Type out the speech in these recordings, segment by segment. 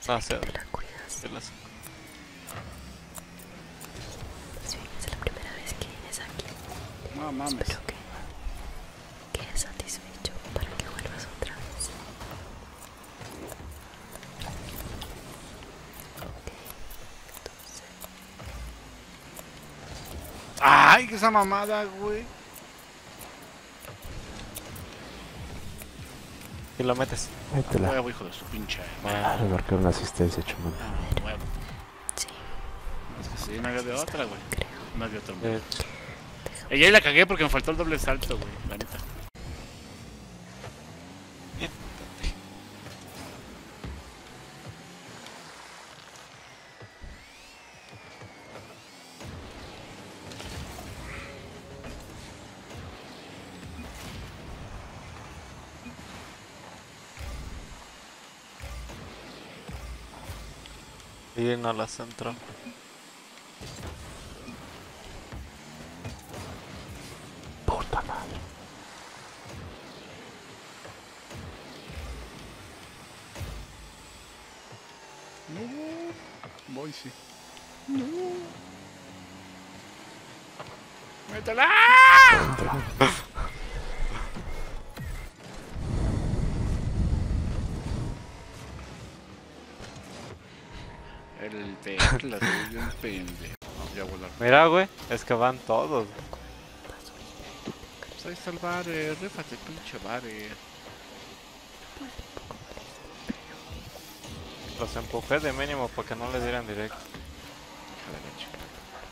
No sé, te la cuidas. te las... Pues bien, es la primera vez que vienes aquí. No mames. Espero que quedes satisfecho para que vuelvas otra vez. Ok, entonces... Ay, esa mamada, güey. Y lo metes. Métela. Huevo, hijo de su pinche. Ah, me marcaron una asistencia, chumón. Ah, huevo. Sí, Es que sí, no había de otra, güey. creo. No había otra. Eh, Y ahí la cagué porque me faltó el doble salto, güey. La neta. y no la centro. Puta madre. No. Voy, sí. No. ¡Métela! El Tesla, soy un pendejo. No, ya volar. Mira, güey, es que van todos. Pues ahí está el Vare, rífate, pinche Vare. Los empujé de mínimo para que no les dieran directo. Hija de la chica.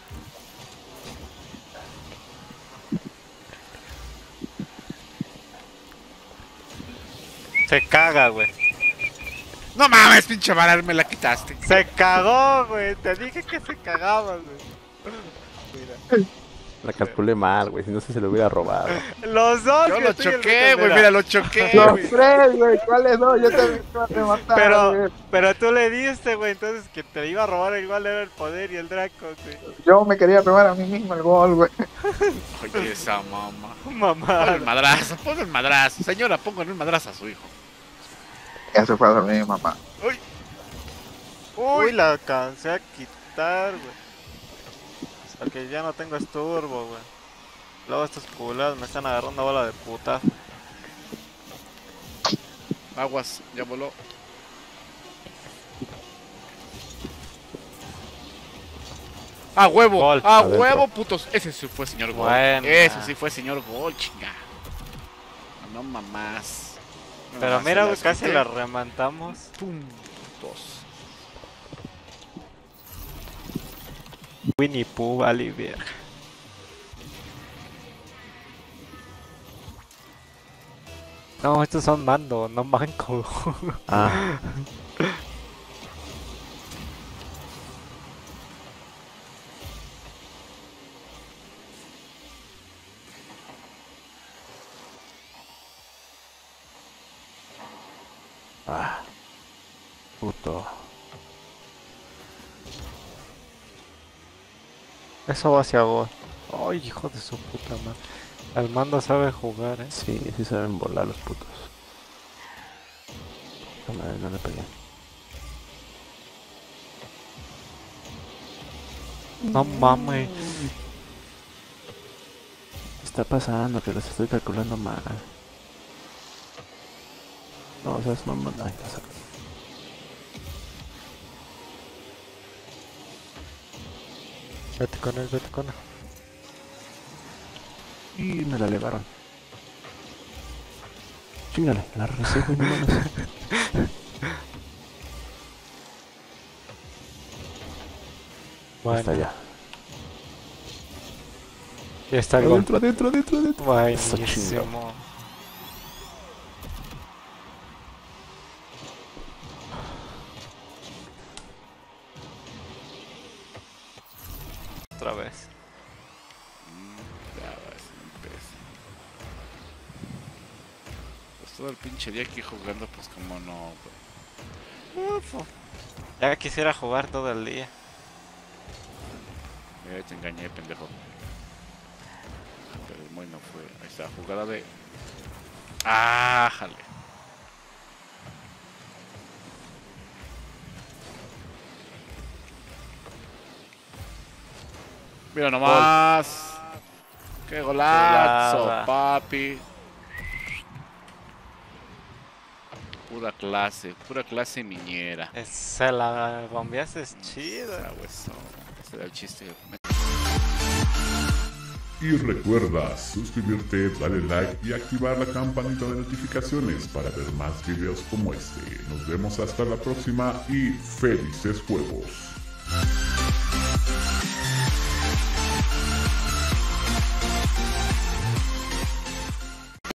Se caga, güey. No mames, pinche Vare, me la quitaste. Se cagó, güey. Te dije que se cagaba, güey. Mira. La calculé mal, güey. Si no se lo hubiera robado. Los dos. Yo que lo tú y el choqué, Rico, güey, mira, lo choqué, Los güey. tres, güey, ¿cuáles no? Yo también te iba a rematar, güey. Pero tú le diste, güey. Entonces que te iba a robar igual era el poder y el Draco, güey. Yo me quería robar a mí mismo el gol, güey. Oye, esa mamá. Pon Mamá. el madrazo, pon el madrazo. Señora, pongan el madrazo a su hijo. Ya se fue a dormir mi mamá. Uy, Uy, la alcancé a quitar, güey. Porque ya no tengo esturbo, güey. Luego estos culados me están agarrando bola de puta. aguas, ya voló. ¡A huevo! Gol. ¡A Adentro. huevo, putos! Ese sí fue señor Gol. Buena. Ese sí fue señor Gol, chinga. No mamás. No Pero mamás, mira, se güey, las casi quité. la remantamos. ¡Pum! Putos. Winnie Pooh, vale, vieja. No, estos son mando, no manco. Ah, ah. Puto. Eso va hacia gol. Ay, hijo de su puta madre. El mando sabe jugar, Sí, sí saben volar los putos. No, madre, no le pegué. No mames. ¿Qué está pasando? Que los estoy calculando mal. No, o sea, es mamón. Ay, no sé. Vete con él, vete con él. Y me la elevaron. Chingale, la recibo y no mames. Bueno, Hasta allá. ya está el gol. Adentro, adentro, adentro, adentro. Eso Buenísimo. Otra vez. Ya vas, empieza. Pues todo el pinche día aquí jugando, pues como no, güey. Ya quisiera jugar todo el día. Te engañé, pendejo. Pero el muy no fue. Ahí está, jugada de. ¡Ah, jale! Mira nomás. ¡Qué golazo, Chulada. papi! Pura clase miñera. Se la bombeaste es chida. Ah, hueso. Ese era el chiste. Y recuerda suscribirte, darle like y activar la campanita de notificaciones para ver más videos como este. Nos vemos hasta la próxima y felices juegos.